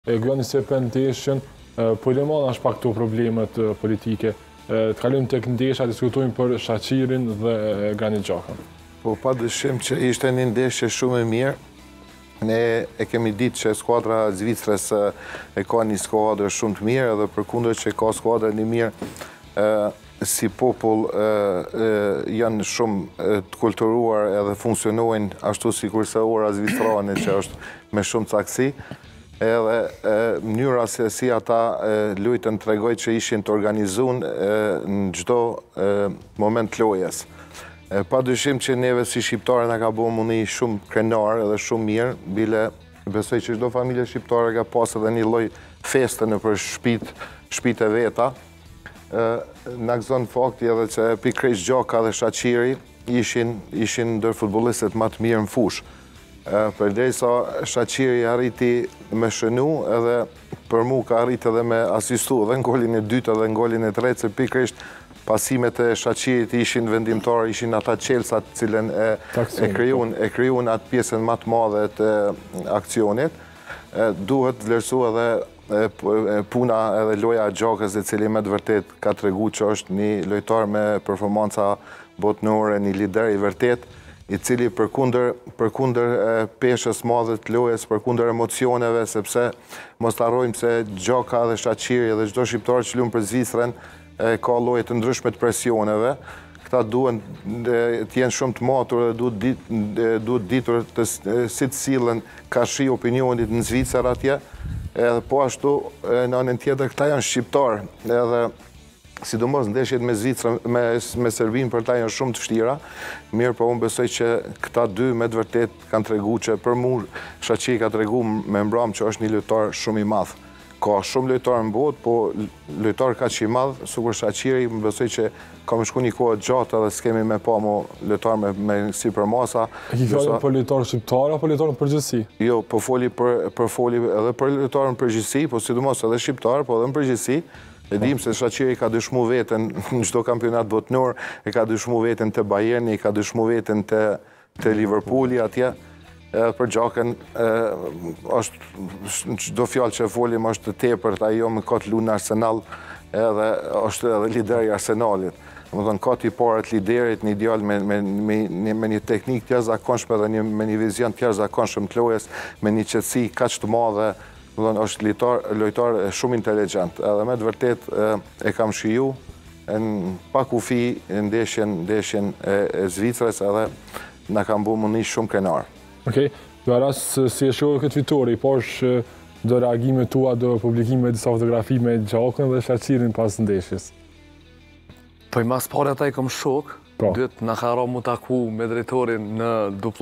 E gjoni se për ndeshjen, po le marrë është pak këto problemet politike. Të kalim tek ndeshja, diskutojmë për Shaqirin dhe Granit Xhakën. Po pa dyshim që ishte një ndeshje shumë e mirë. Ne e kemi ditë që skuadra Zvicrës e ka një skuadrë shumë të mirë, edhe përkundër që ka skuadrë një mirë, si popull janë shumë të kulturuar edhe funksionojnë ashtu si kurse ora zvicrane që është me shumë caksi. Edhe mënyra se si ata lujtën tregoj që ishin të organizuar në çdo moment lojës. Pa dyshim që neve si shqiptare nga ka bo muni shumë krenar edhe shumë mirë, bile besoj që çdo familje shqiptare ka pas edhe një lloj feste në për shtëpitë e veta. Na gëzon fakti edhe që pikërisht Xhaka dhe Shaqiri ishin ndër futbollistët më të mirë në fushë. Përderisa Shaqiri arriti me shënu, edhe për mu ka arrit edhe me asistu edhe në golin e dytë edhe në golin e tretë, se pikërisht pasimet e Shaqirit ishin vendimtar, ishin ata qelsat cilën e kryun atë pjesën më të madhe të aksionit. Duhet vlerësu edhe puna edhe loja e Xhakës, e cili me të vërtet ka tregu që është një lojtar me performanca botnore, një lider i vërtet, i cili përkundër peshës madhe të lojës, përkundër emocioneve, sepse mos të harrojmë se Xhaka dhe Shaqiri dhe çdo shqiptar që luan për Zvicrën ka lloje të ndryshme të presioneve. Këta duhen të jenë shumë të matur dhe duhet ditur si të sillen kashi opinionit në Zvicër atje. Edhe po ashtu në anën tjetër këta janë shqiptar, edhe sidomos ndeshjet me Zvicrën, me Serbinë për ta janë shumë të vështira. Mirë, po unë besoj që këta dy me të vërtet kanë tregu që për mu Shaqiri ka tregu me mbram që është një lojtar shumë i madh. Ka shumë lojtarë në botë, po lojtar ka që i madh, sukur Shaqiri, më besoj që ka më shku një kohë gjatë edhe s'kemi me pa mu lojtar me sipër masa. E ki fjallin për lojtarë shqiptarë apo lojtarë në përgjithësi? Jo, po foli edhe për lojtarë në përgjithësi, po sidomos edhe shqiptarë, po edhe në përgjithësi. E dim se Shaqiri ka dëshmu veten në çdo kampionat botnor, e ka dëshmu veten të Bayerni, e ka dëshmu veten të Liverpooli atje. Për Xhakën është çdo fjalë që folim është tepërt, ajo më ka të luajë në Arsenal, edhe është edhe lider i Arsenalit. Domethënë ka tiparet liderit, një ideal me një teknikë të jashtëzakonshme dhe me një vizion të jashtëzakonshëm të lojës, me një qetësi kaq të madhe. Domethënë është lojtar shumë inteligjent, edhe me të vërtet e kam shiju në pa kufi ndeshjen e Zvicrës, edhe na ka bërë mundi shumë krenar. Okej, do rast si e shohë këtë fitore, i pash do reagime tua, do publikime disa fotografi me Xhakën dhe Shaqirin pas ndeshjes. Po i mas pare ata i kom shok, dytë na ka ra mu taku me drejtorin në